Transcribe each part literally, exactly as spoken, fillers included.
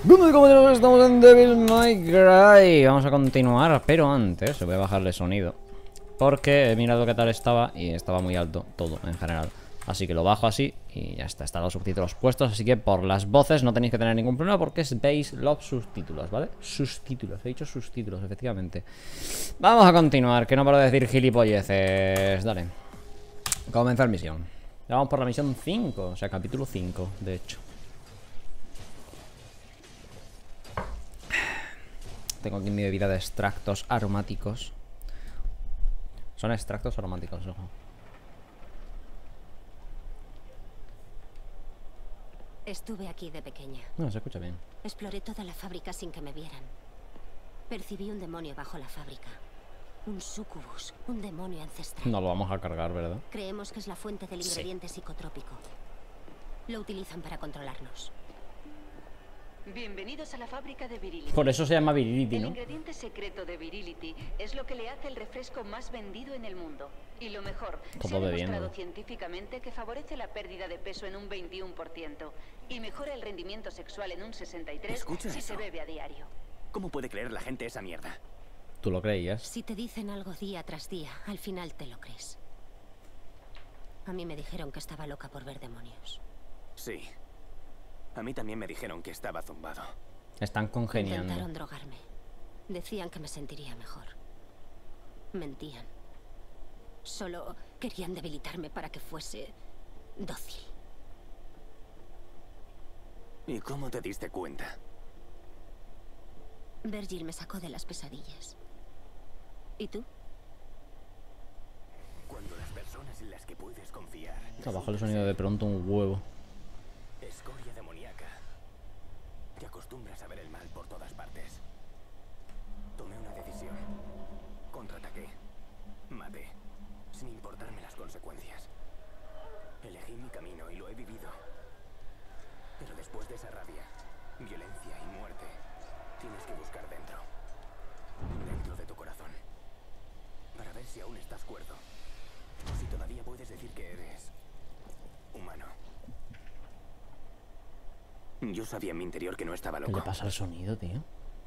Bueno, compañeros, estamos en Devil May Cry. Vamos a continuar, pero antes voy a bajarle sonido, porque he mirado qué tal estaba y estaba muy alto todo en general. Así que lo bajo así y ya está, están los subtítulos puestos. Así que por las voces no tenéis que tener ningún problema, porque veis los subtítulos, ¿vale? Subtítulos, he dicho subtítulos, efectivamente. Vamos a continuar, que no paro de decir gilipolleces. Dale, comenzar misión. Ya vamos por la misión cinco, o sea, capítulo cinco, de hecho. Tengo aquí mi bebida de extractos aromáticos. Son extractos aromáticos, ojo. Estuve aquí de pequeña. No, se escucha bien. Exploré toda la fábrica sin que me vieran. Percibí un demonio bajo la fábrica. Un sucubus, un demonio ancestral. No lo vamos a cargar, ¿verdad? Creemos que es la fuente del ingrediente sí. psicotrópico. Lo utilizan para controlarnos. Bienvenidos a la fábrica de Virility. Por eso se llama Virility, ¿no? El ingrediente secreto de Virility es lo que le hace el refresco más vendido en el mundo. Y lo mejor, Todo se ha bebiendo. demostrado científicamente que favorece la pérdida de peso en un veintiuno por ciento y mejora el rendimiento sexual en un sesenta y tres por ciento si eso? se bebe a diario. ¿Cómo puede creer la gente esa mierda? ¿Tú lo creías? Si te dicen algo día tras día, al final te lo crees. A mí me dijeron que estaba loca por ver demonios. Sí. A mí también me dijeron que estaba zumbado. Están congeniando. Intentaron drogarme. Decían que me sentiría mejor. Mentían. Solo querían debilitarme para que fuese dócil. ¿Y cómo te diste cuenta? Virgil me sacó de las pesadillas. ¿Y tú? Cuando las personas en las que puedes confiar... Abajo el sonido de pronto un huevo. Escoria demoníaca. Te acostumbras a ver el mal por todas partes. Tomé una decisión. Contraataqué. Maté. Sin importarme las consecuencias. Elegí mi camino y lo he vivido. Pero después de esa rabia, violencia y muerte, tienes que buscar dentro. Dentro de tu corazón. Para ver si aún estás cuerdo. O si todavía puedes decir que eres humano. Yo sabía en mi interior que no estaba ¿Qué loco. le pasa al sonido, tío?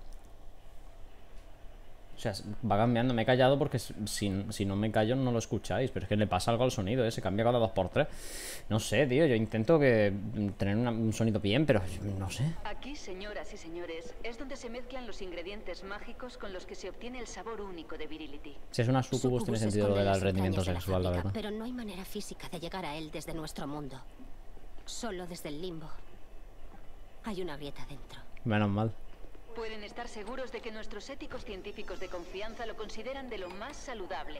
O sea, va cambiando. Me he callado porque si, si no me callo no lo escucháis. Pero es que le pasa algo al sonido, ¿eh? Se cambia cada dos por tres. No sé, tío. Yo intento que tener una, un sonido bien, pero no sé. Aquí, señoras y señores, es donde se mezclan los ingredientes mágicos con los que se obtiene el sabor único de Virility. Si es una sucubus, tiene sentido lo esconde del las rendimiento entrañas de sexual, la fábrica, verdad. Pero no hay manera física de llegar a él desde nuestro mundo. Solo desde el limbo. Hay una grieta dentro. Menos mal. Pueden estar seguros de que nuestros éticos científicos de confianza lo consideran de lo más saludable.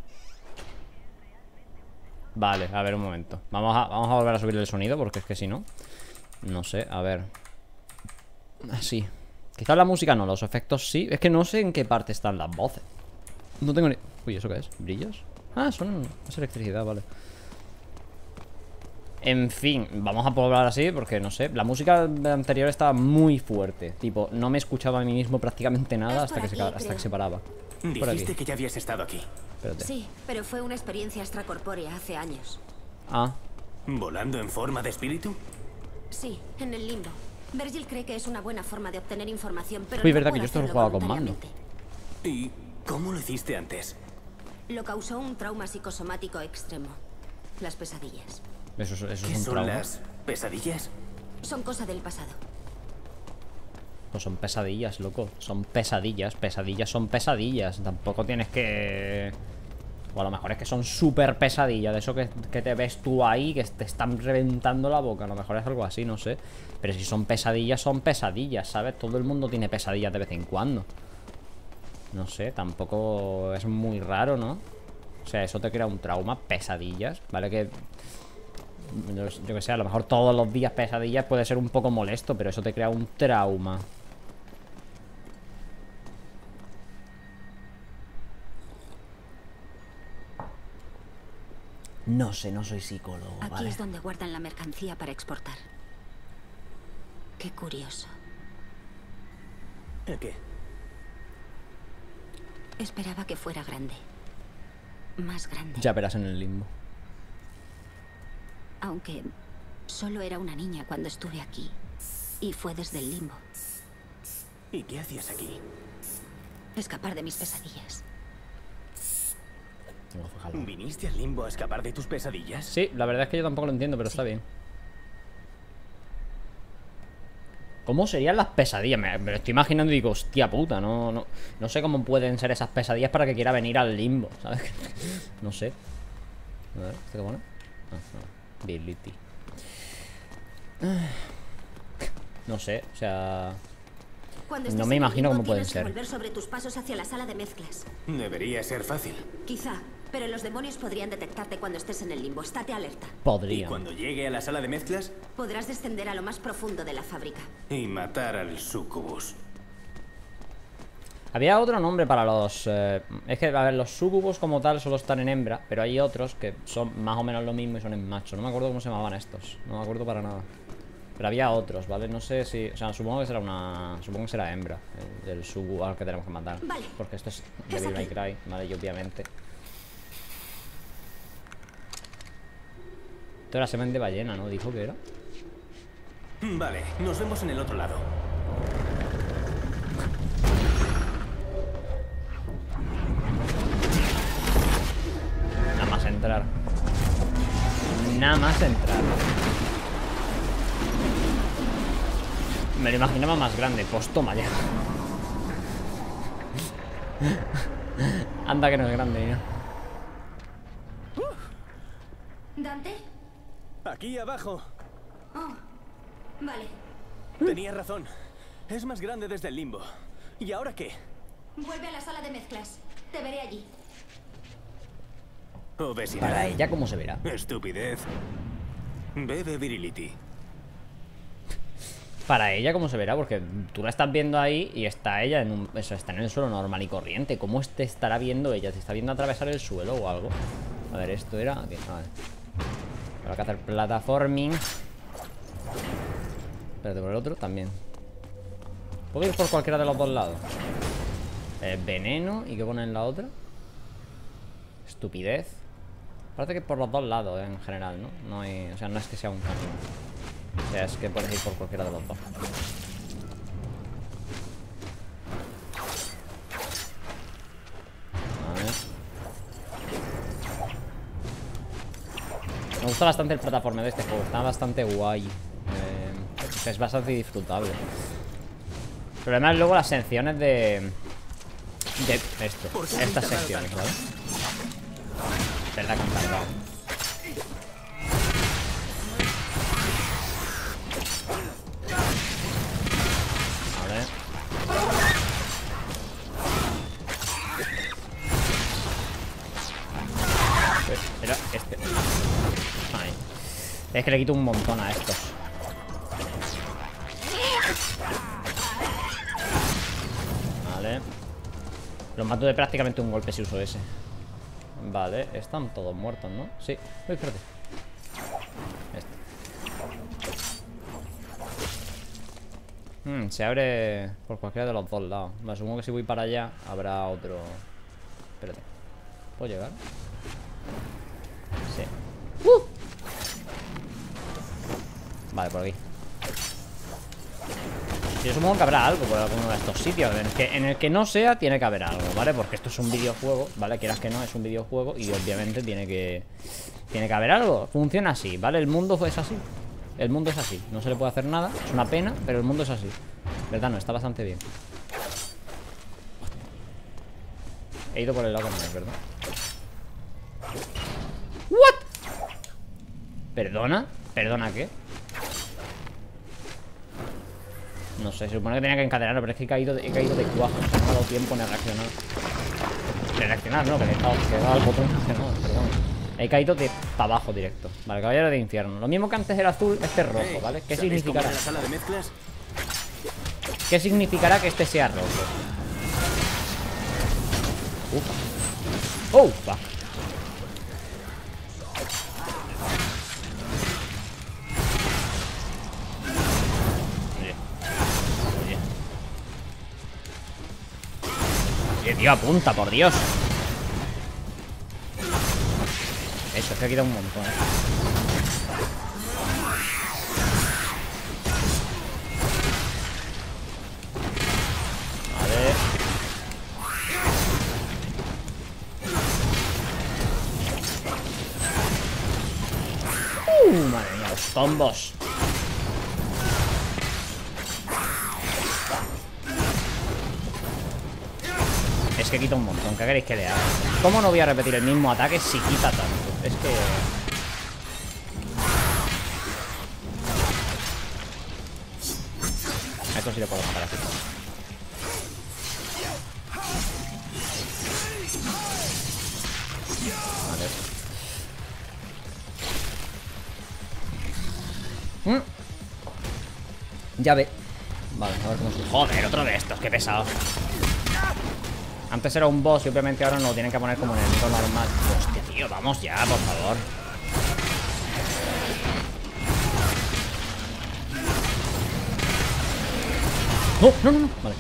Vale, a ver un momento. Vamos a, vamos a volver a subir el sonido, porque es que si no... No sé, a ver. Así. Quizás la música no, los efectos sí. Es que no sé en qué parte están las voces. No tengo ni... Uy, ¿eso qué es? ¿Brillos? Ah, son... es electricidad, vale. En fin, vamos a probar así porque, no sé, la música anterior estaba muy fuerte. Tipo, no me escuchaba a mí mismo prácticamente nada hasta que se, hasta que se paraba. Por aquí. Dijiste que ya habías estado aquí. Espérate. Sí, pero fue una experiencia extracorpórea hace años. Ah, ¿Volando en forma de espíritu? Sí, en el limbo. Virgil cree que es una buena forma de obtener información, pero uy, no verdad que puede yo esto lo hacerlo jugaba con mando. voluntariamente. ¿Y cómo lo hiciste antes? Lo causó un trauma psicosomático extremo. Las pesadillas. Eso, es- eso ¿Qué es un son trauma. las pesadillas? Son cosa del pasado. Pues son pesadillas, loco. Son pesadillas. Pesadillas son pesadillas. Tampoco tienes que... O a lo mejor es que son súper pesadillas. De eso que, que te ves tú ahí, que te están reventando la boca. A lo mejor es algo así, no sé. Pero si son pesadillas, son pesadillas, ¿sabes? Todo el mundo tiene pesadillas de vez en cuando. No sé, tampoco es muy raro, ¿no? O sea, eso te crea un trauma. Pesadillas, ¿vale? Que... Yo, yo que sé, a lo mejor todos los días pesadillas puede ser un poco molesto, pero eso te crea un trauma. No sé, no soy psicólogo, Aquí ¿vale? es donde guardan la mercancía para exportar. Qué curioso. ¿El qué? Esperaba que fuera grande. Más grande. Ya verás en el limbo. Aunque solo era una niña cuando estuve aquí. Y fue desde el limbo. ¿Y qué hacías aquí? Escapar de mis pesadillas. Tengo que fijarlo. ¿Viniste al limbo a escapar de tus pesadillas? Sí, la verdad es que yo tampoco lo entiendo, pero está bien. ¿Cómo serían las pesadillas? Me, me lo estoy imaginando y digo, hostia puta, no, no, no sé cómo pueden ser esas pesadillas para que quiera venir al limbo, ¿sabes? No sé. A ver, ¿este qué pone? Ah, no. Ability. No sé, o sea... Cuando no estés me en el imagino limbo, cómo pueden tienes que ser. volver sobre tus pasos hacia la sala de mezclas. Debería ser fácil. Quizá, pero los demonios podrían detectarte cuando estés en el limbo. Estate alerta. Y Podrían. cuando llegue a la sala de mezclas Podrás descender a lo más profundo de la fábrica. y matar al sucubus. Había otro nombre para los... Eh, es que, a ver, los sucubos como tal solo están en hembra, pero hay otros que son más o menos lo mismo y son en macho. No me acuerdo cómo se llamaban estos. No me acuerdo para nada. Pero había otros, ¿vale? No sé si... O sea, supongo que será una... Supongo que será hembra el, el sucubo al que tenemos que matar. Vale. Porque esto es Es Devil May aquí. Cry, ¿vale? Y obviamente... Esto era semen de ballena, ¿no? Dijo que era. Vale, nos vemos en el otro lado. Nada más entrar. Nada más entrar. Me lo imaginaba más grande. Pues toma ya. Anda que no es grande, ¿no? ¿Dante? Aquí abajo. Oh, vale. Tenías razón. Es más grande desde el limbo. ¿Y ahora qué? Vuelve a la sala de mezclas. Te veré allí. Obesidad. Para ella, ¿cómo se verá? Estupidez. Bebe virility. Para ella, ¿cómo se verá? Porque tú la estás viendo ahí y está ella en un... Eso, está en el suelo normal y corriente. ¿Cómo te estará viendo ella? ¿Te está viendo atravesar el suelo o algo? A ver, esto era... Aquí, a ver. Habrá que hacer plataforming. Espérate, por el otro también. ¿Puedo ir por cualquiera de los dos lados? Eh, veneno. ¿Y qué pone en la otra? Estupidez. Parece que por los dos lados, eh, en general, ¿no? No hay... O sea, no es que sea un camino. O sea, es que puedes ir por cualquiera de los dos. A ver. Me gusta bastante el plataforma de este juego. Está bastante guay. Eh, o sea, es bastante disfrutable. El problema es luego las secciones de... De esto. Estas secciones, ¿vale? Verdad que han tardado. Pero este... Ay. Es que le quito un montón a estos. Vale. Los mato de prácticamente un golpe si uso ese. Vale, están todos muertos, ¿no? Sí. Uy, espérate. Este. Hmm, se abre por cualquiera de los dos lados. Me supongo que si voy para allá habrá otro... Espérate. ¿Puedo llegar? Sí. ¡Uh! Vale, por aquí. Yo supongo que habrá algo por alguno de estos sitios. En el, que, en el que no sea, tiene que haber algo, ¿vale? Porque esto es un videojuego, ¿vale? Quieras que no, es un videojuego. Y obviamente tiene que... Tiene que haber algo. Funciona así, ¿vale? El mundo es así. El mundo es así. No se le puede hacer nada. Es una pena, pero el mundo es así. ¿Verdad? No, está bastante bien. He ido por el lado que no es, ¿verdad? ¿What? ¿Perdona? ¿Perdona qué? No sé, se supone que tenía que encadenarlo, pero es que he caído de, he caído de cuajo. No me ha dado tiempo ni a reaccionar. De reaccionar, no, que le he dado, que he dado al botón y no, perdón. He caído de para abajo directo. Vale, caballero de infierno. Lo mismo que antes era azul, este es rojo, ¿vale? ¿Qué significará? ¿En la sala de mezclas? ¿Qué significará que este sea rojo? Ufa. ¡Oh! Ufa. Oye. Oye. Oye, tío, apunta, por Dios. Eso, es que ha quitado un montón, eh. combos. Es que quita un montón. ¿Qué queréis que le haga? ¿Cómo no voy a repetir el mismo ataque si quita tanto? Es que... a esto sí le puedo matar así. Vale. Mm. Llave. Vale, a ver cómo se... Joder, otro de estos, qué pesado. Antes era un boss y obviamente ahora nos lo tienen que poner como en el enemigo normal. Hostia, tío, vamos ya, por favor. No, no, no, no. Vale.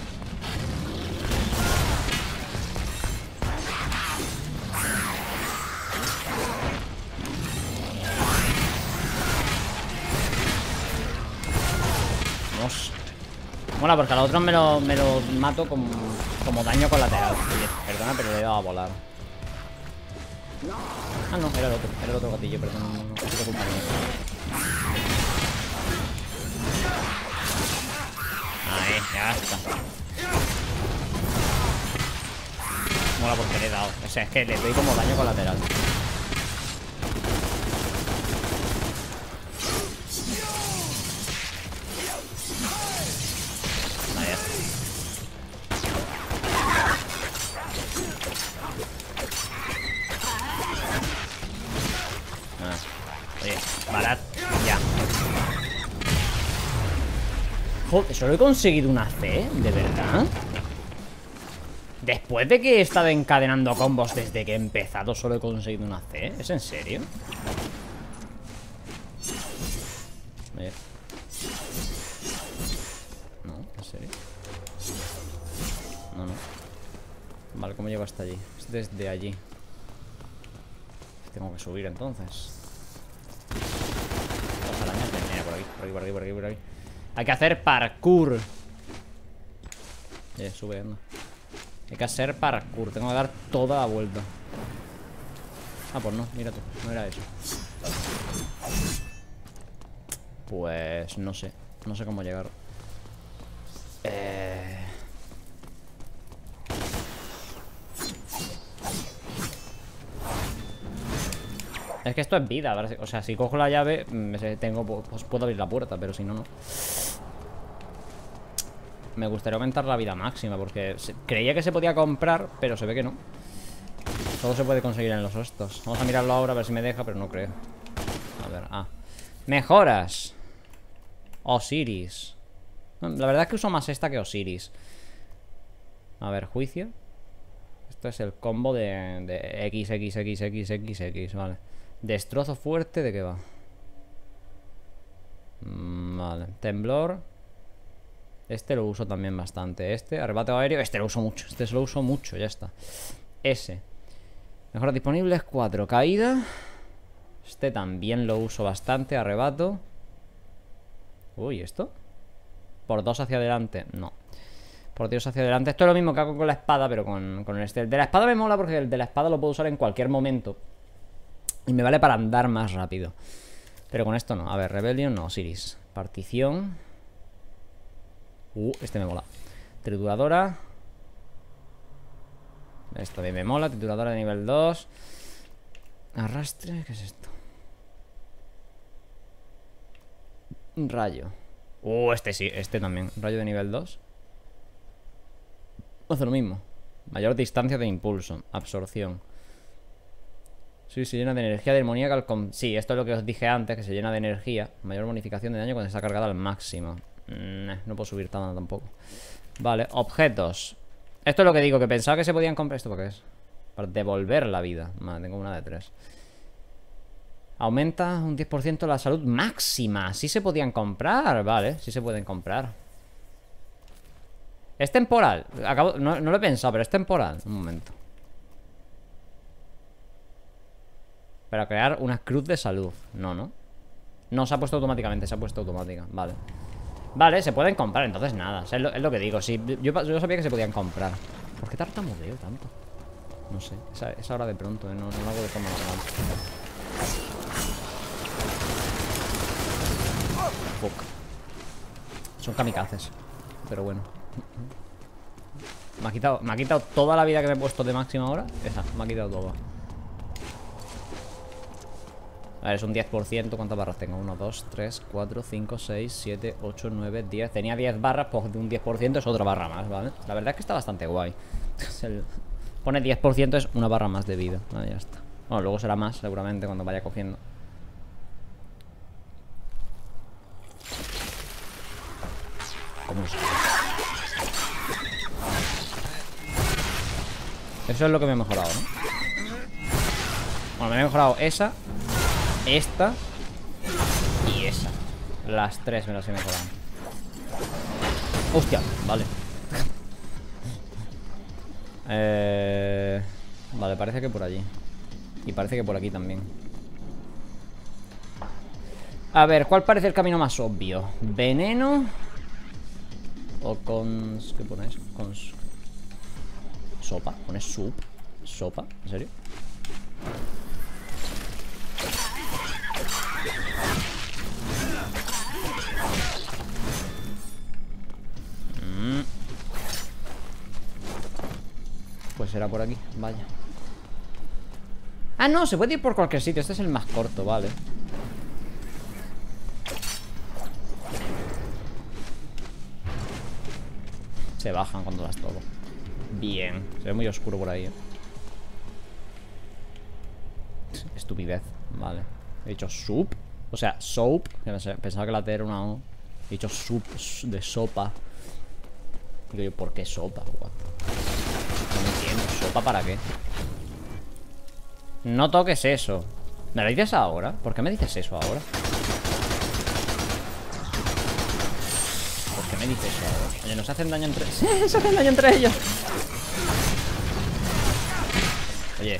Vamos. Mola, porque a los otros me lo, me lo mato como, como daño colateral. Oye, perdona, pero le he dado a volar. Ah, no, era el otro, era el otro gatillo, perdón, no, no, no, no culpa mía. Ahí, ya está. Mola porque le he dado. O sea, es que le doy como daño colateral. Joder, solo he conseguido una C, ¿de verdad? Después de que he estado encadenando combos desde que he empezado, solo he conseguido una C. ¿Es en serio? A ver. No, ¿en serio? No, no. Vale, ¿cómo llego hasta allí? Es desde allí. Tengo que subir entonces. Dos arañas. Mira, por aquí, por aquí, por aquí, por aquí, por aquí. Hay que hacer parkour. Eh, sube, anda. Hay que hacer parkour. Tengo que dar toda la vuelta. Ah, pues no, mira tú. No era eso. Pues no sé. No sé cómo llegar. Eh... Es que esto es vida, ¿verdad? O sea, si cojo la llave, tengo, pues puedo abrir la puerta, pero si no, no. Me gustaría aumentar la vida máxima, porque creía que se podía comprar, pero se ve que no. Todo se puede conseguir en los estos. Vamos a mirarlo ahora a ver si me deja, pero no creo. A ver, ah. Mejoras. Osiris. La verdad es que uso más esta que Osiris. A ver, juicio. Esto es el combo de, de X, X, X, X, X, X, vale. Destrozo fuerte, ¿de qué va? Mm, vale, temblor. Este lo uso también bastante. Este, arrebato aéreo, este lo uso mucho. Este se lo uso mucho, ya está. Ese. Mejoras disponibles, cuatro. Caída. Este también lo uso bastante, arrebato. Uy, ¿esto? Por dos hacia adelante, no. Por Dios hacia adelante. Esto es lo mismo que hago con la espada, pero con, con este. El de la espada me mola porque el de la espada lo puedo usar en cualquier momento. Y me vale para andar más rápido. Pero con esto no. A ver, Rebellion, no, Osiris. Partición. Uh, este me mola. Trituradora. Esto también me mola. Trituradora de nivel dos. Arrastre, ¿qué es esto? Rayo. Uh, este sí, este también. Rayo de nivel dos. Hace lo mismo. Mayor distancia de impulso. Absorción. Sí, se llena de energía demoníaca al com... Sí, esto es lo que os dije antes, que se llena de energía. Mayor bonificación de daño cuando está cargada al máximo. Nah, no puedo subir tanto tampoco. Vale, objetos. Esto es lo que digo, que pensaba que se podían comprar. ¿Esto para qué es? Para devolver la vida. Vale, tengo una de tres. Aumenta un diez por ciento la salud máxima. Sí se podían comprar, vale, sí se pueden comprar. Es temporal. Acabo... No, no lo he pensado, pero es temporal. Un momento. Para crear una cruz de salud. No, no. No, se ha puesto automáticamente. Se ha puesto automática. Vale. Vale, se pueden comprar. Entonces nada. Es lo, es lo que digo. Sí, yo, yo sabía que se podían comprar. ¿Por qué tartamudeo tanto? No sé. Esa, esa hora de pronto, ¿eh? No, no lo hago de forma normal. fuck. Son kamikazes. Pero bueno. Me ha quitado, me ha quitado toda la vida que me he puesto de máxima ahora. Esa, me ha quitado todo. A ver, es un diez por ciento. ¿Cuántas barras tengo? uno, dos, tres, cuatro, cinco, seis, siete, ocho, nueve, diez. Tenía diez barras, pues de un diez por ciento es otra barra más, ¿vale? La verdad es que está bastante guay. El... Pone diez por ciento es una barra más de vida. Vale, ya está. Bueno, luego será más, seguramente, cuando vaya cogiendo. ¿Cómo se...? Eso es lo que me he mejorado, ¿no? Bueno, me he mejorado esa, esta y esa. Las tres me las he mejorado. Hostia, vale. eh... Vale, parece que por allí. Y parece que por aquí también. A ver, ¿cuál parece el camino más obvio? ¿Veneno? ¿O con... ¿Qué pones? Con... Sopa, pones soup. Sopa, ¿en serio? Mm. Pues será por aquí, vaya. Ah, no, se puede ir por cualquier sitio. Este es el más corto, vale. Se bajan cuando las toco. Bien, se ve muy oscuro por ahí, ¿eh? Estupidez, vale. He dicho soup, o sea, soap. Pensaba que la T era una O. He dicho soup de sopa. Digo yo, ¿por qué sopa? What? No me entiendo, ¿sopa para qué? No toques eso. ¿Me lo dices ahora? ¿Por qué me dices eso ahora? ¿Por qué me dices eso ahora? Oye, ¿nos hacen daño entre... ¡Sí! ¡Se hacen daño entre ellos! Oye.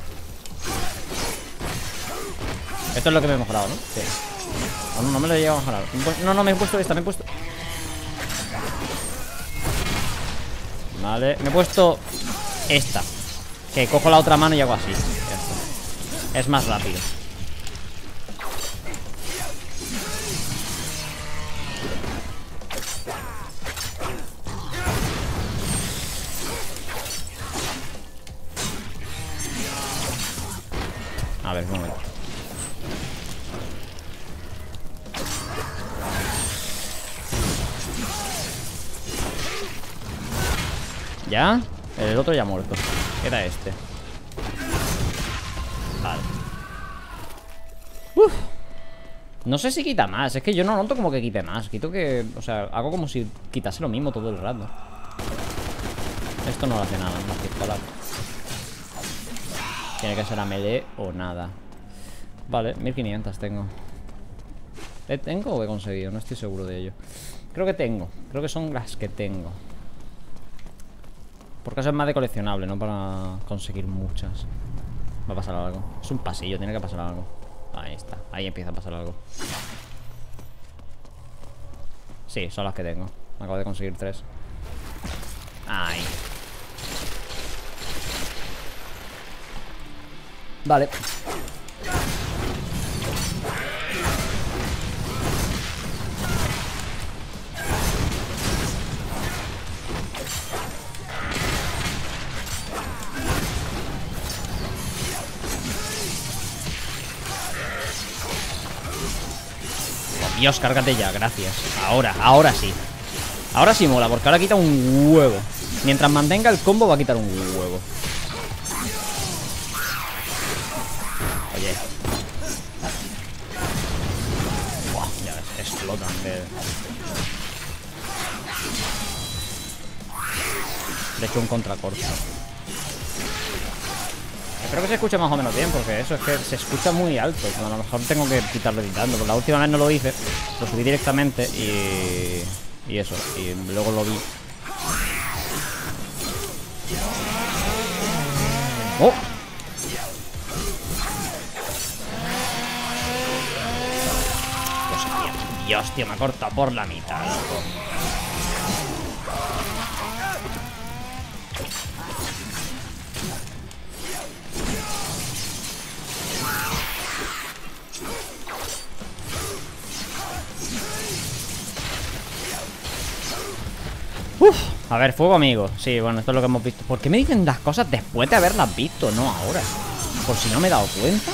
Esto es lo que me he mejorado, ¿no? Sí. Oh, no, no me lo he llegado a mejorar. No, no, me he puesto esta, me he puesto... Vale, me he puesto esta. Que cojo la otra mano y hago así. Ya está. Es más rápido. A ver, un momento. ¿Ya? El otro ya ha muerto. Era este. Vale. Uf. No sé si quita más. Es que yo no noto como que quite más. Quito que... O sea, hago como si quitase lo mismo todo el rato. Esto no lo hace nada, más que disparar. Tiene que ser a melee o nada. Vale, mil quinientos tengo. ¿Eh, ¿Tengo o he conseguido? No estoy seguro de ello. Creo que tengo. Creo que son las que tengo. Porque eso es más de coleccionable, no para conseguir muchas. Va a pasar algo. Es un pasillo, tiene que pasar algo. Ahí está, ahí empieza a pasar algo. Sí, son las que tengo. Acabo de conseguir tres. Ahí. Vale. Dios, cárgate ya, gracias. Ahora, ahora sí. Ahora sí mola, porque ahora quita un huevo. Mientras mantenga el combo va a quitar un huevo. Oye. Buah, ya ves, explotan de... Le he hecho un contracorto. Espero que se escuche más o menos bien, porque eso es que se escucha muy alto. A lo mejor tengo que quitarlo editando, porque la última vez no lo hice. Lo subí directamente y... Y eso, y luego lo vi. ¡Oh! Hostia, Dios, tío, me ha cortado por la mitad, loco. Uf, a ver, fuego amigo. Sí, bueno, esto es lo que hemos visto. ¿Por qué me dicen las cosas después de haberlas visto? No ahora. Por si no me he dado cuenta.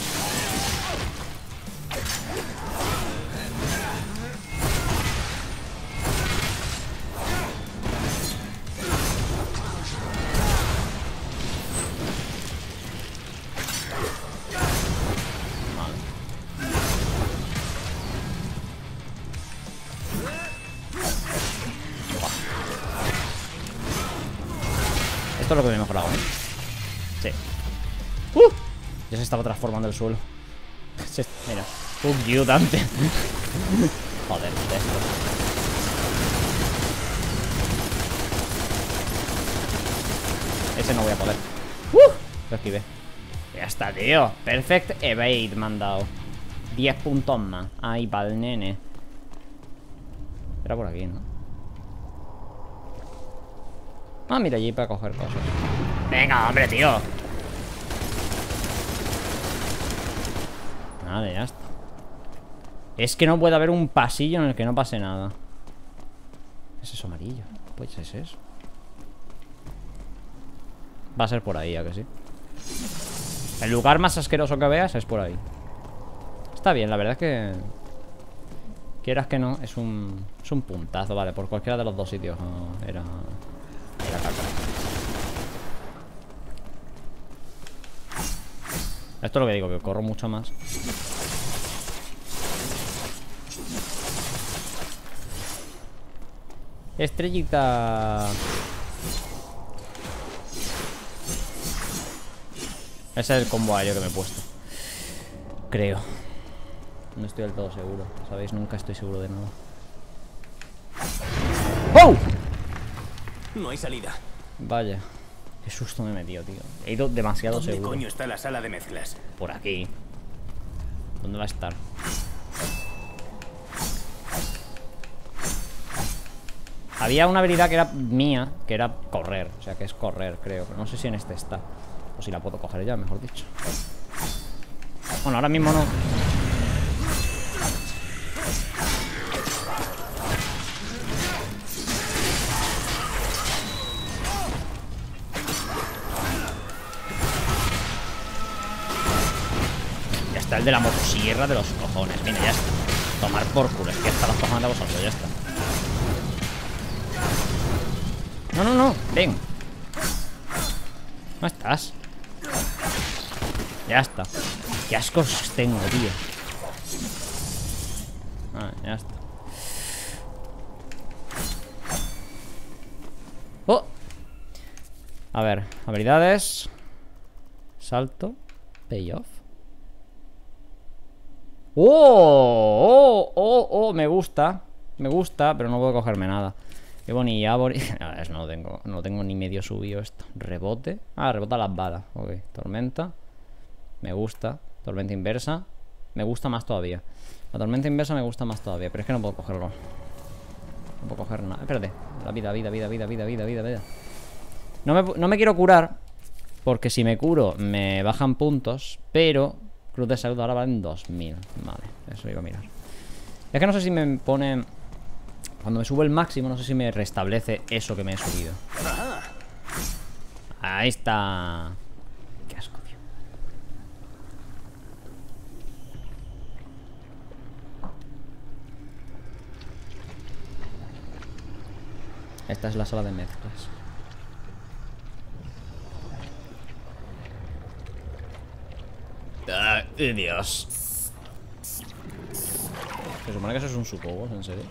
Esto es lo que me he mejorado, ¿eh? Sí. ¡Uh! Ya se estaba transformando el suelo. Se, mira. Fuck you, Dante. Joder, esto. Ese no voy a poder. ¡Uh! Lo esquivé. Ya está, tío. Perfect evade me han dado. diez puntos más. Ay, pa'l nene. Era por aquí, ¿no? Ah, mira, allí para coger cosas. Venga, hombre, tío. Nada, ya está. Es que no puede haber un pasillo en el que no pase nada. ¿Qué es eso amarillo? Pues es eso. Va a ser por ahí, ¿a que sí? El lugar más asqueroso que veas es por ahí. Está bien, la verdad es que... Quieras que no, es un... Es un puntazo, vale. Por cualquiera de los dos sitios no, era... Era caca. Esto es lo que digo, que corro mucho más. Estrellita. Ese es el combo aéreo que me he puesto. Creo. No estoy del todo seguro. ¿Sabéis? Nunca estoy seguro de nada. ¡Oh! No hay salida. Vaya. Qué susto me he metido, tío. He ido demasiado ¿Dónde seguro. coño está la sala de mezclas? Por aquí. ¿Dónde va a estar? Había una habilidad que era mía, que era correr. O sea, que es correr, creo. Pero no sé si en este está. O si la puedo coger ya, mejor dicho. Bueno, ahora mismo no. Ya está el de la motosierra de los cojones. Mira, ya está. Tomar por culo. Es que está las cojones de vosotros, ya está. No, no, no. Ven. ¿Dónde estás? Ya está. Qué ascos tengo, tío. Ah, ya está. Oh. A ver, habilidades. Salto. Payoff. Oh, oh, oh, oh, me gusta. Me gusta, pero no puedo cogerme nada. Qué bonita, bonita. No, no lo tengo, no tengo ni medio subido esto. Rebote. Ah, rebota las balas. Ok, tormenta. Me gusta. Tormenta inversa. Me gusta más todavía. La tormenta inversa me gusta más todavía. Pero es que no puedo cogerlo. No puedo coger nada. Espérate. La vida, vida, vida, vida, vida, vida, vida, vida. No me, no me quiero curar. Porque si me curo me bajan puntos. Pero cruz de salud ahora valen dos mil. Vale, eso iba a mirar. Es que no sé si me pone... Cuando me subo el máximo, no sé si me restablece eso que me he subido. Ahí está. Qué asco, tío. Esta es la sala de mezclas. ¡Ay, Dios! Se supone que eso es un sucubus, ¿en serio?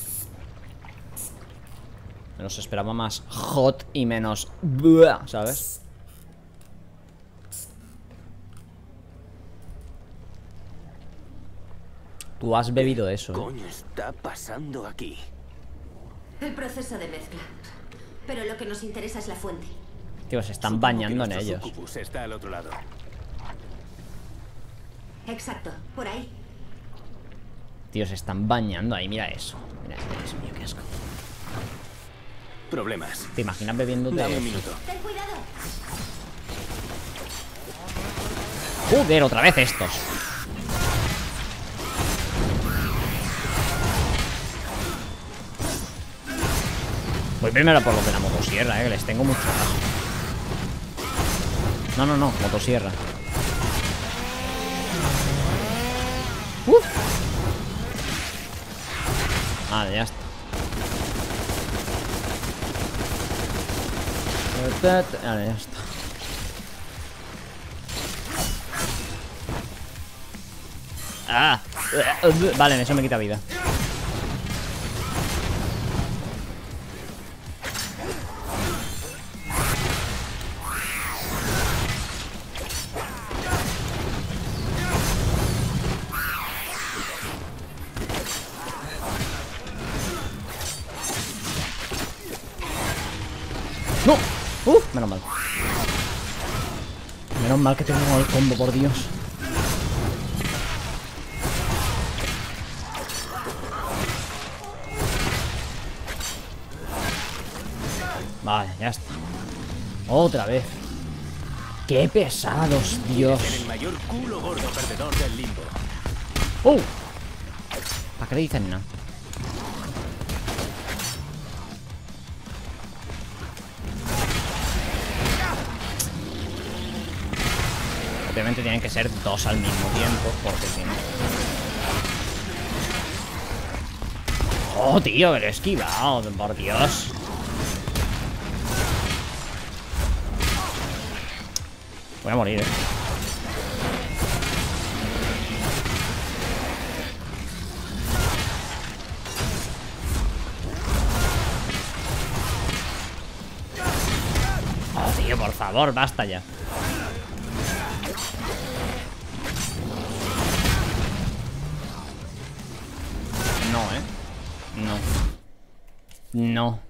Menos esperaba más hot y menos... ¿Sabes? Tú has bebido eso. ¿Qué coño está pasando aquí? El proceso de mezcla. Pero lo que nos interesa es la fuente. Tío, se están Supongo bañando que en nuestro ellos. sucubus está al otro lado. Exacto, por ahí. Tío, se están bañando ahí, mira eso. Mira, Dios mío, qué asco. Problemas. ¿Te imaginas bebiéndote Dame un eso? minuto. Ten cuidado. Joder, otra vez estos. Voy primero por los de la motosierra, eh, que les tengo mucho asco. No, no, no, motosierra. Uf. Vale, ya está. Vale, ya está. Ah, vale, eso me quita vida. ¡No! ¡Uf! Menos mal. Menos mal que tengo el combo, por Dios. Vale, ya está. Otra vez. ¡Qué pesados, Dios! El mayor culo gordo perdedor del limbo. ¡Uh! ¿Para qué le dicen nada? Obviamente tienen que ser dos al mismo tiempo, porque si no... ¡Oh, tío! Que lo he esquivado, por Dios. Voy a morir, eh. Oh, tío, por favor, basta ya. No, eh. No. No.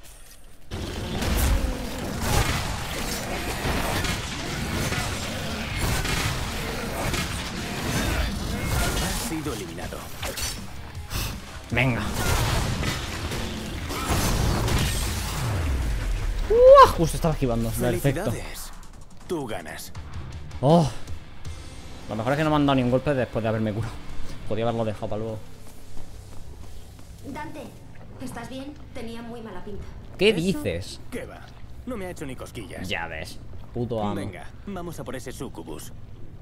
Has sido eliminado. Venga. ¡Uah! Justo estaba esquivando. Perfecto. Felicidades. Tú ganas. Oh. Lo mejor es que no me han dado ni un golpe después de haberme curado. Podía haberlo dejado para luego. Dante, ¿estás bien? Tenía muy mala pinta. ¿Qué ¿Eso? dices? ¿Qué va? No me ha hecho ni cosquillas. Ya ves. Puto amo. Venga, vamos a por ese sucubus.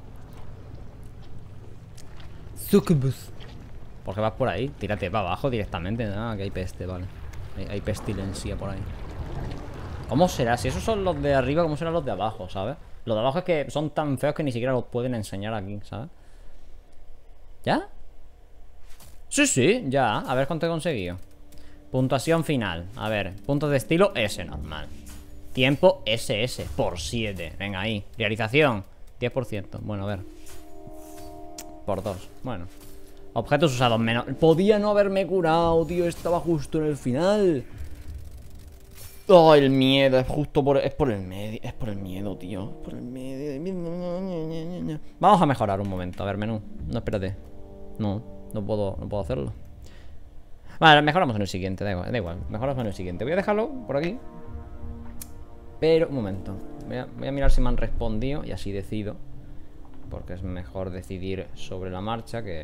Succubus. ¿Por qué vas por ahí? Tírate para abajo directamente. Ah, que hay peste, vale. Hay, hay pestilencia por ahí. ¿Cómo será? Si esos son los de arriba, ¿cómo serán los de abajo, sabes? Los de abajo es que son tan feos que ni siquiera los pueden enseñar aquí, ¿sabes? ¿Ya? Sí, sí, ya. A ver cuánto he conseguido. Puntuación final. A ver, puntos de estilo S normal. Tiempo S S por siete. Venga, ahí. Realización diez por ciento. Bueno, a ver. Por dos. Bueno. Objetos usados menos. Podía no haberme curado, tío. Estaba justo en el final. Oh, el miedo. Es justo por... Es por el medio. Es por el miedo, tío. Es por el medio. Vamos a mejorar un momento. A ver, menú. No, espérate. No, no puedo, no puedo hacerlo. Vale, mejoramos en el siguiente. Da igual, da igual. Mejoramos en el siguiente. Voy a dejarlo por aquí. Pero, un momento. Voy a, voy a mirar si me han respondido y así decido. Porque es mejor decidir sobre la marcha que...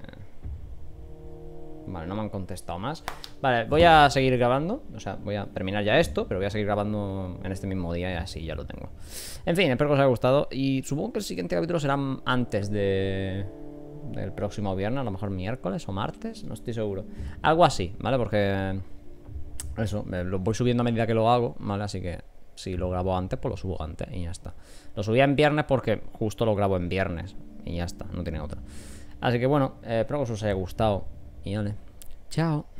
Vale, no me han contestado más. Vale, voy a seguir grabando. O sea, voy a terminar ya esto, pero voy a seguir grabando en este mismo día y así ya lo tengo. En fin, espero que os haya gustado. Y supongo que el siguiente capítulo será antes de... del próximo viernes, a lo mejor miércoles o martes, no estoy seguro. Algo así, ¿vale? Porque... Eso, lo voy subiendo a medida que lo hago, ¿vale? Así que... Si lo grabo antes, pues lo subo antes y ya está. Lo subía en viernes porque justo lo grabo en viernes. Y ya está, no tiene otra. Así que bueno, eh, espero que os haya gustado. Y vale, chao.